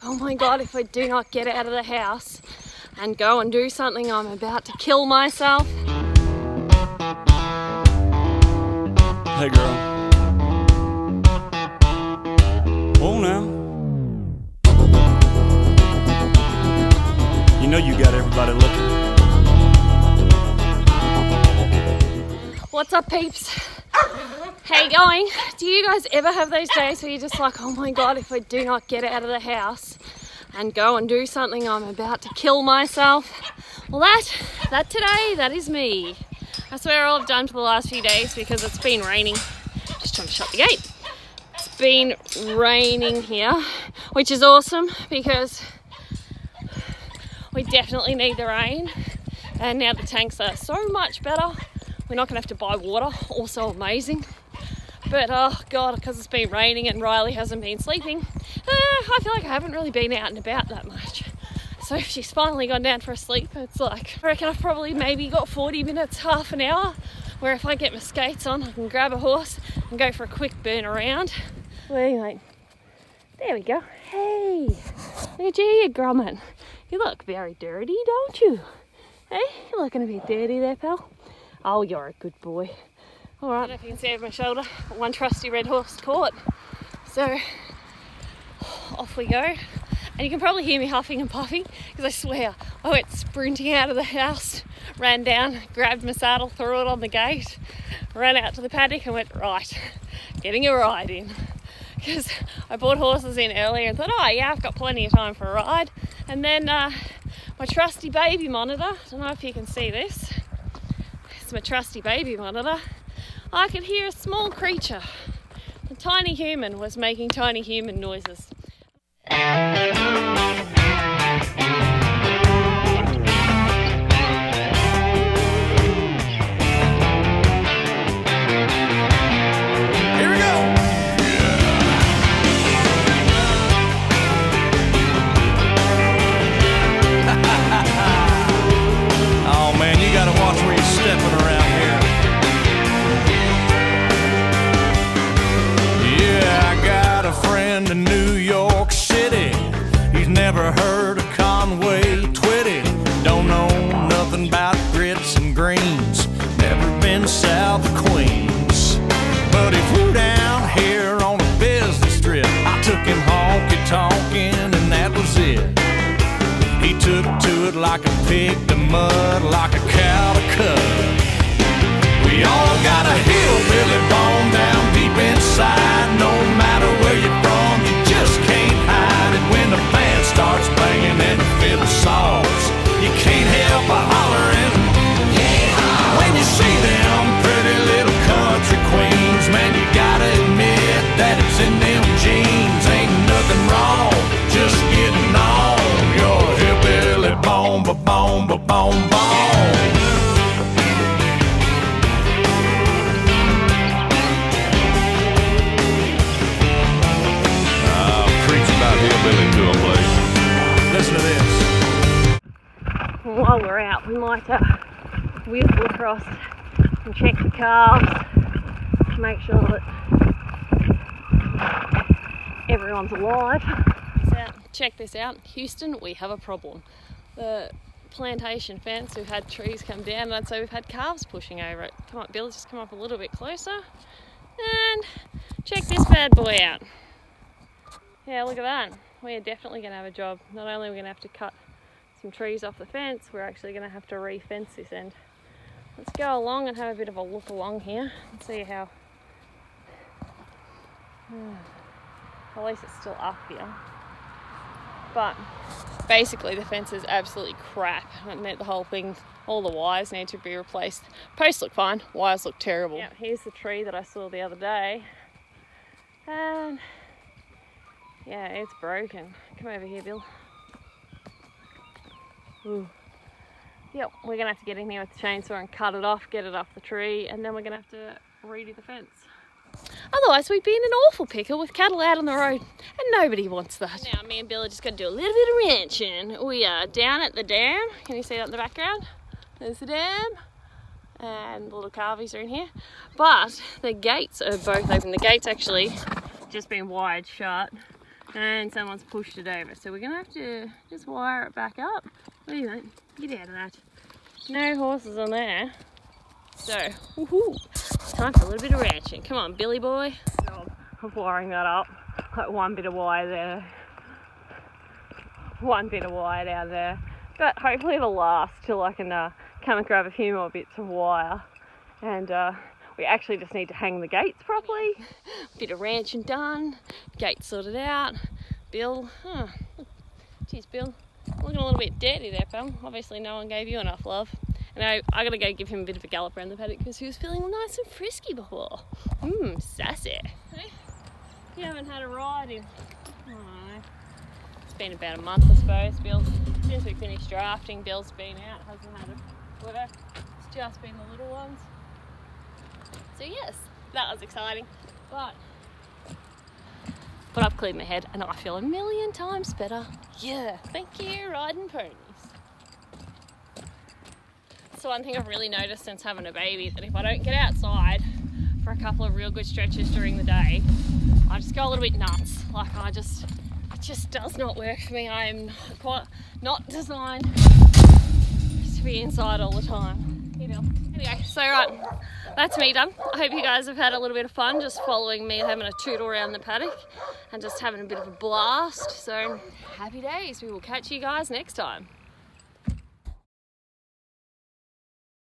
Oh my God, if I do not get out of the house and go and do something, I'm about to kill myself. Hey girl. Oh now. You know you got everybody looking. What's up, peeps? How you going? Do you guys ever have those days where you're just like, oh my God, if I do not get out of the house and go and do something, I'm about to kill myself? Well, that is me. I swear all I've done for the last few days because it's been raining. Just trying to shut the gate. It's been raining here, which is awesome because we definitely need the rain. And now the tanks are so much better. We're not going to have to buy water. Also amazing. But oh God, because it's been raining and Riley hasn't been sleeping, I feel like I haven't really been out and about that much. So if she's finally gone down for a sleep, it's like, I reckon I've probably maybe got 40 minutes, half an hour, where if I get my skates on, I can grab a horse and go for a quick burn around. Well, anyway, there we go. Hey, look at you grommet. You look very dirty, don't you? Hey, you're looking a bit dirty there, pal. Oh, you're a good boy. All right, I don't know if you can see over my shoulder, one trusty red horse caught. So off we go. And you can probably hear me huffing and puffing because I swear I went sprinting out of the house, ran down, grabbed my saddle, threw it on the gate, ran out to the paddock and went, right, getting a ride in. Because I bought horses in earlier and thought, oh yeah, I've got plenty of time for a ride. And then my trusty baby monitor, I don't know if you can see this, it's my trusty baby monitor. I could hear a small creature. A tiny human was making tiny human noises. Never heard of Conway Twitty, don't know nothing about grits and greens, never been south of Queens. But he flew down here on a business trip, I took him honky-tonkin' and that was it. He took to it like a pig to mud, like a cow to cud. We all got a hillbilly bone down deep inside, no matter where you're from, you just can't hide it. When the band starts banging and the fiddle saws, you can't help but hollering, yeehaw! When you see them pretty little country queens, man, you gotta admit that it's in them jeans. Ain't nothing wrong, just getting on your hillbilly bone, ba-bone, ba-bone, bone. Listen to this. While we're out, we might whizzle across and check the calves to make sure that everyone's alive. Check this out. Houston, we have a problem. The plantation fence, we've had trees come down, and I'd say we've had calves pushing over it. Come on, Bill, just come up a little bit closer. And check this bad boy out. Yeah, look at that. We are definitely going to have a job. Not only are we going to have to cut some trees off the fence, we're actually going to have to re-fence this end. Let's go along and have a bit of a look along here and see how... At least it's still up here. But basically the fence is absolutely crap. The whole thing, all the wires need to be replaced. Posts look fine, wires look terrible. Yeah, here's the tree that I saw the other day. And yeah, it's broken. Come over here, Bill. Ooh. Yep, we're gonna have to get in here with the chainsaw and cut it off, get it off the tree, and then we're gonna have to redo the fence. Otherwise, we'd be in an awful pickle with cattle out on the road, and nobody wants that. Now, me and Bill are just gonna do a little bit of ranching. We are down at the dam. Can you see that in the background? There's the dam. And the little calvies are in here. But the gates are both open. The gate's actually just been wired shut. And someone's pushed it over. So we're gonna have to just wire it back up. What do you think? Get out of that. No horses on there. So, woohoo! Time for a little bit of ranching. Come on, Billy boy. I'm wiring that up. Like one bit of wire there. One bit of wire down there. But hopefully it'll last till I can come and grab a few more bits of wire. And we actually just need to hang the gates properly. Bit of ranching done. Gates sorted out. Bill, geez, Bill, looking a little bit dirty there, pal. Obviously no one gave you enough love. And I gotta go give him a bit of a gallop around the paddock because he was feeling nice and frisky before. Sassy. Hey? You haven't had a ride in, it's been about a month, I suppose. Bill, since we finished drafting, Bill's been out, hasn't had a litter. It's just been the little ones. So yes, that was exciting. But I've cleared my head and I feel a million times better. Yeah, thank you, riding ponies. So one thing I've really noticed since having a baby is that if I don't get outside for a couple of real good stretches during the day, I just go a little bit nuts. Like it just does not work for me. I am quite not designed to be inside all the time. Anyway, so right, that's me done. I hope you guys have had a little bit of fun just following me having a tootle around the paddock and just having a bit of a blast. So happy days. We will catch you guys next time.